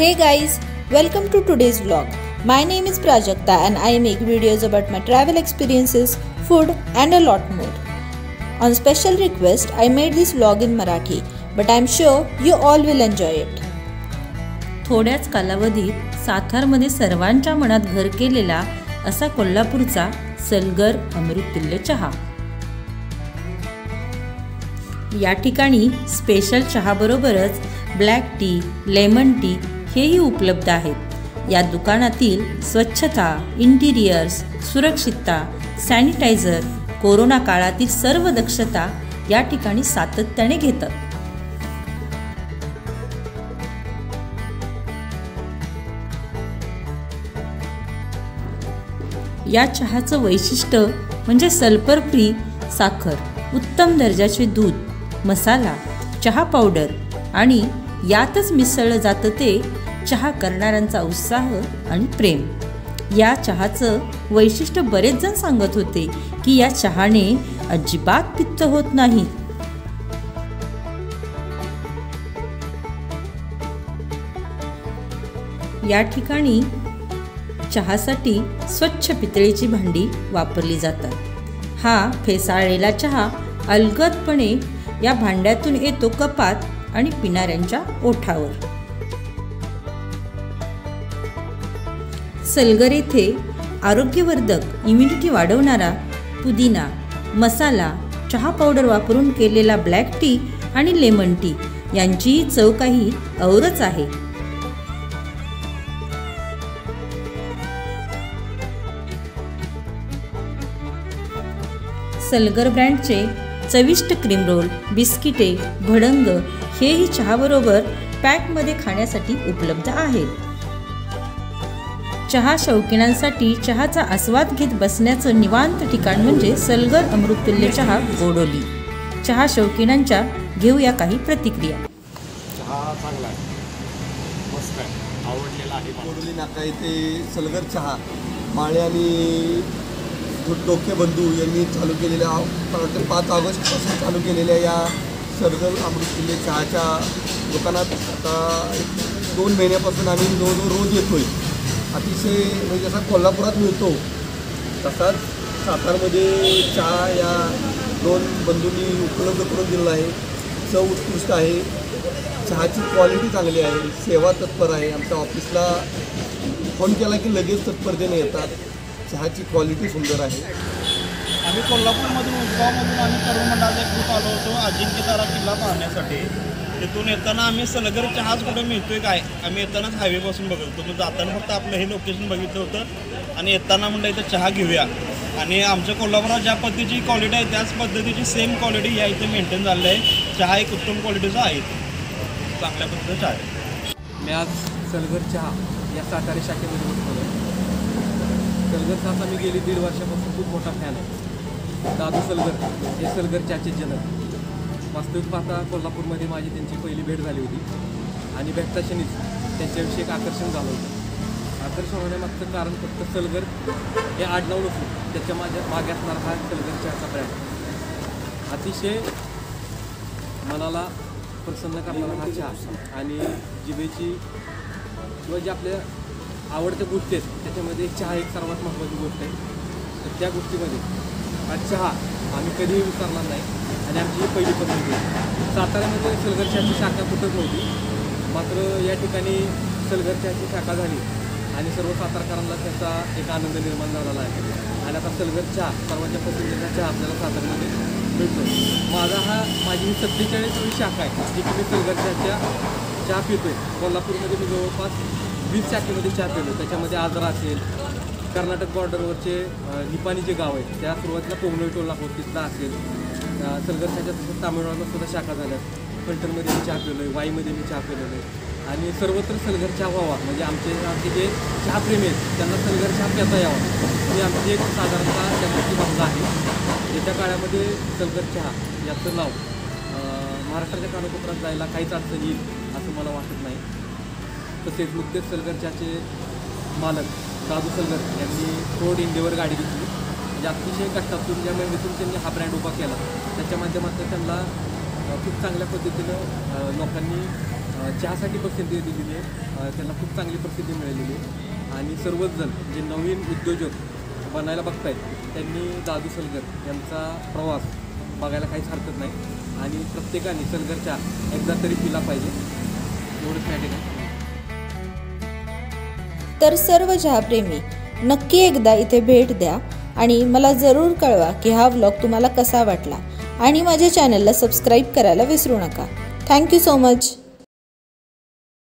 Hey guys, welcome to today's vlog. My name is Prajakta and I make videos about my travel experiences, food and a lot more. On special request, I made this vlog in Marathi, but I'm sure you all will enjoy it. थोड्याच कालावधीत सातारमध्ये सर्वांच्या मनात घर केलेला असा कोल्हापूरचा सलगर अमृततुल्य चहा. या ठिकाणी स्पेशल चहा बरोबरच ब्लॅक टी, लेमन टी हेही उपलब्ध आहेत. या दुकानातील स्वच्छता, इंटिरियर्स, सुरक्षितता, सॅनिटायझर, कोरोना काळातील सर्व दक्षता या ठिकाणी सातत्याने घेतात. या चहाचं वैशिष्ट्य म्हणजे सल्फर फ्री साखर, उत्तम दर्जाचे दूध, मसाला, चहा पावडर आणि यातच मिसळलं जातं ते चहा करणाऱ्यांचा उत्साह आणि प्रेम. या चहाचं वैशिष्ट्य बरेच जण सांगत होते की या चहाने अजिबात पित्त होत नाही. या ठिकाणी चहासाठी स्वच्छ पितळेची भांडी वापरली जातात. हा फेसाळलेला चहा अलगदपणे या भांड्यातून येतो कपात आणि पिणाऱ्यांच्या ओठावर. सलगर येथे आरोग्यवर्धक, इम्युनिटी वाढवणारा पुदिना, मसाला, चहा पावडर वापरून केलेला ब्लॅक टी आणि लेमन टी यांचीही चव काही औरच आहे. सलगर ब्रँडचे चविष्ट क्रीम रोल, बिस्किटे, भडंग हेही चहाबरोबर पॅकमध्ये खाण्यासाठी उपलब्ध आहेत. चहा शौकीनांसाठी चहाचा आस्वाद घेत बसण्याचं निवांत ठिकाण म्हणजे सलगर अमृततुल्य चहा गोडोली. चहा शौकीनांच्या घेऊया काही प्रतिक्रिया. चहा चांगला आहे, मस्त आहे, आवडलेला आहे. गोडोली नाका येथे सलगर चहा माळे आणि डोके बंधू यांनी चालू केलेल्या 5 ऑगस्टपासून चालू केलेल्या या सलगर अमृततुल्य चहाच्या दुकानात आता 2 महिन्यापासून आम्ही रोज येतो आहे. अतिशय म्हणजे जसा कोल्हापुरात मिळतो तसाच सातारमध्ये चहा या 2 बंधूंनी उपलब्ध करून दिलेला आहे. चव उत्कृष्ट आहे, चहाची क्वालिटी चांगली आहे, सेवा तत्पर आहे. आमच्या ऑफिसला फोन केला की लगेच तत्परतेने येतात. चहाची क्वालिटी सुंदर आहे. आम्ही कोल्हापूरमधून उदगावमधून आम्ही तरुण मंडळाचा एक ग्रुप आलो होतो अजिंक्यतारा किल्ला पाहण्यासाठी. तिथून येताना आम्ही सलगर चहाच कुठे मिळतोय काय आम्ही येतानाच हायवेपासून बघत होतो. मग जाताना फक्त आपलं हे लोकेशन बघितलं होतं आणि येताना म्हणलं इथं चहा घेऊया. आणि आमच्या कोल्हापुरात ज्या पद्धतीची क्वालिटी आहे त्याच पद्धतीची सेम क्वालिटी या इथे मेंटेन झालेलं आहे. चहा एक उत्तम क्वालिटीचा आहे, चांगल्या पद्धतीचा आहे. मी आज सलगर चहा या सातारा शाखेमध्ये बसलो. सलगर चहाचा मी गेली 1.5 वर्षापासून खूप मोठा फॅन आहे. दादू सलगर हे सलगर चहाचे जनक. वास्तविक पाहता कोल्हापूरमध्ये माझी त्यांची पहिली भेट झाली होती आणि भेटताक्षणीच त्यांच्याविषयी एक आकर्षण झालं होतं. आकर्षण होण्यामागचं कारण फक्त सलगर हे आडनाव नसून त्याच्या मागे असणारा हा सलगर चहाचा ब्रँड. अतिशय मनाला प्रसन्न करणारा हा चहा आणि जिभेची किंवा जे आपल्या आवडत्या गोष्टी आहेत त्याच्यामध्ये चहा एक सर्वात महत्त्वाची गोष्ट आहे. तर त्या गोष्टीमध्ये हा चहा आम्ही कधीही विसरणार नाही आणि आमची ही पहिली पसंती आहे. साताऱ्यामध्ये सलगर चहाची शाखा कुठंच नव्हती, मात्र या ठिकाणी सलगर चहाची शाखा झाली आणि सर्व सातारकरांना त्याचा एक आनंद निर्माण झालेला आहे. आणि आता सलगर चहा सर्वांच्या पसंतीचा चहा आपल्याला साताऱ्यामध्ये मिळतो. माझी ही 47वी शाखा आहे जी की मी सलगर चहा पितो आहे. कोल्हापूरमध्ये मी जवळपास 20 शाखेमध्ये चहा पिलो. त्याच्यामध्ये आजरा असेल, कर्नाटक बॉर्डरवरचे निपाणी जे गाव आहे त्या सुरुवातीला पोंगलोई टोल तिथला असेल. सलगर चहाच्या तसंच तामिळनाडूला सुद्धा शाखा झाल्या. फलटणमध्ये मी चहा पिलो आहे, वाईमध्ये मी चहा पिलेलो आहे. आणि सर्वत्र सलगर चहा व्हावा म्हणजे आमचे जे चहाप्रेमी आहेत त्यांना सलगर चहा प्याता यावा ही आमची एक साधारणतः त्यांची भावना आहे. येत्या काळामध्ये सलगर चहा याचं नाव महाराष्ट्राच्या कानाकोपऱ्यात जायला काहीच अडचण येईल असं मला वाटत नाही. तसेच नुकतेच सलगर चहाचे मालक दादू सलगर यांनी फोर्ड इंडियावर गाडी घेतली. म्हणजे अतिशय कष्टातून ज्या मेहनतीतून त्यांनी हा ब्रँड उभा केला त्याच्या माध्यमातून त्यांना खूप चांगल्या पद्धतीनं लोकांनी चहासाठी पसंती दिलेली आहे, त्यांना खूप चांगली प्रसिद्धी मिळालेली आहे आणि सर्वच जण जे नवीन उद्योजक बनायला बघतायत त्यांनी दादू सलगर यांचा प्रवास बघायला काहीच हरकत नाही आणि प्रत्येकाने सलगर चहा एकदा तरी पिला पाहिजे, एवढंच त्या ठिकाणी. तर सर्व चहाप्रेमी नक्की एकदा इथे भेट द्या आणि मला जरूर कळवा की हा व्लॉग तुम्हाला कसा वाटला आणि माझ्या चॅनलला सबस्क्राईब करायला विसरू नका. Thank you so much.